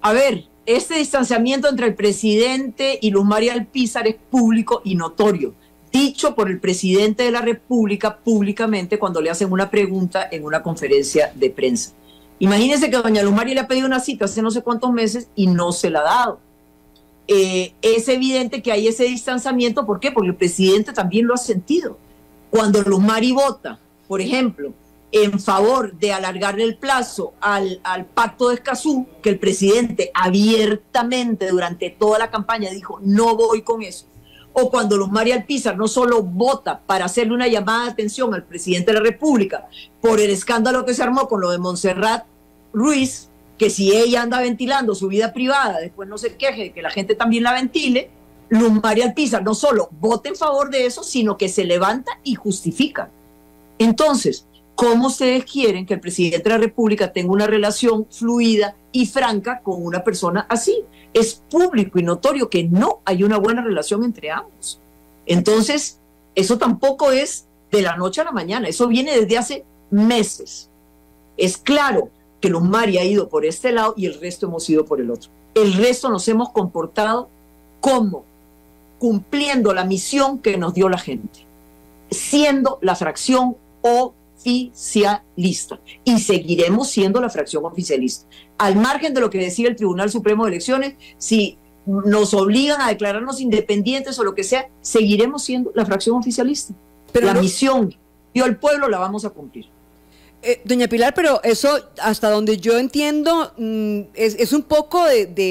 A ver, este distanciamiento entre el presidente y Luz María Alpizar es público y notorio, dicho por el presidente de la República públicamente cuando le hacen una pregunta en una conferencia de prensa. Imagínense que doña Luz María le ha pedido una cita hace no sé cuántos meses y no se la ha dado. Es evidente que hay ese distanciamiento. ¿Por qué? Porque el presidente también lo ha sentido. Cuando Luz María vota, por ejemplo, en favor de alargarle el plazo al pacto de Escazú, que el presidente abiertamente durante toda la campaña dijo, no voy con eso, o cuando Luz María Alpizar no solo vota para hacerle una llamada de atención al presidente de la República por el escándalo que se armó con lo de Montserrat Ruiz, que si ella anda ventilando su vida privada, después no se queje de que la gente también la ventile, Luz María Alpizar no solo vota en favor de eso, sino que se levanta y justifica. Entonces, ¿cómo ustedes quieren que el presidente de la República tenga una relación fluida y franca con una persona así? Es público y notorio que no hay una buena relación entre ambos. Entonces, eso tampoco es de la noche a la mañana, eso viene desde hace meses. Es claro que Luz María ha ido por este lado y el resto hemos ido por el otro. El resto nos hemos comportado como cumpliendo la misión que nos dio la gente, siendo la fracción oficialista, y seguiremos siendo la fracción oficialista. Al margen de lo que decía el Tribunal Supremo de Elecciones, si nos obligan a declararnos independientes o lo que sea, seguiremos siendo la fracción oficialista. Pero la misión que dio el pueblo la vamos a cumplir. Doña Pilar, pero eso, hasta donde yo entiendo, es un poco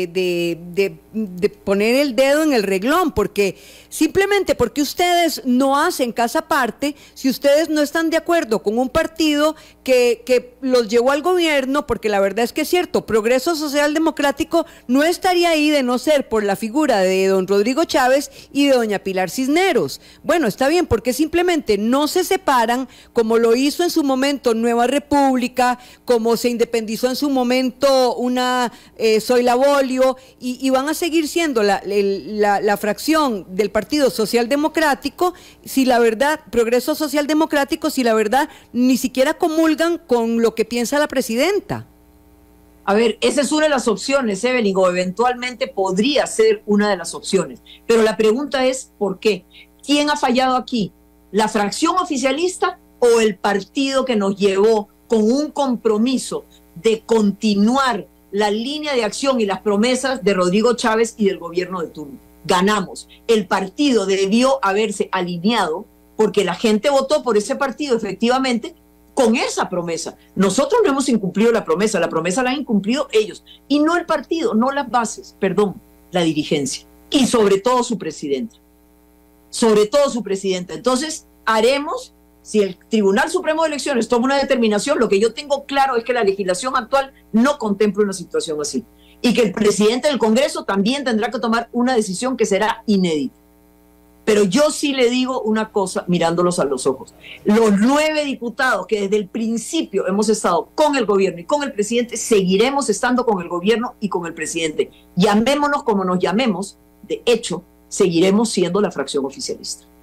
de poner el dedo en el reglón, porque simplemente porque ustedes no hacen casa aparte, si ustedes no están de acuerdo con un partido que los llevó al gobierno, porque la verdad es que es cierto, Progreso Social Democrático no estaría ahí de no ser por la figura de don Rodrigo Chávez y de doña Pilar Cisneros. Bueno, está bien, porque simplemente no se separan, como lo hizo en su momento Nueva República, como se independizó en su momento una Zoila Bolio, y van a seguir siendo la fracción del Partido Social Democrático, si la verdad, Progreso Social Democrático, si la verdad ni siquiera comulgan con lo que piensa la presidenta. A ver, esa es una de las opciones, Evelyn, o eventualmente podría ser una de las opciones. Pero la pregunta es, ¿por qué? ¿Quién ha fallado aquí? ¿La fracción oficialista o el partido que nos llevó con un compromiso de continuar la línea de acción y las promesas de Rodrigo Chávez y del gobierno de turno? Ganamos. El partido debió haberse alineado porque la gente votó por ese partido efectivamente con esa promesa. Nosotros no hemos incumplido la promesa la han incumplido ellos, y no el partido, no las bases, perdón, la dirigencia, y sobre todo su presidenta. Entonces, haremos, si el Tribunal Supremo de Elecciones toma una determinación, lo que yo tengo claro es que la legislación actual no contempla una situación así, y que el presidente del Congreso también tendrá que tomar una decisión que será inédita. Pero yo sí le digo una cosa mirándolos a los ojos. Los 9 diputados que desde el principio hemos estado con el gobierno y con el presidente, seguiremos estando con el gobierno y con el presidente. Llamémonos como nos llamemos, de hecho, seguiremos siendo la fracción oficialista.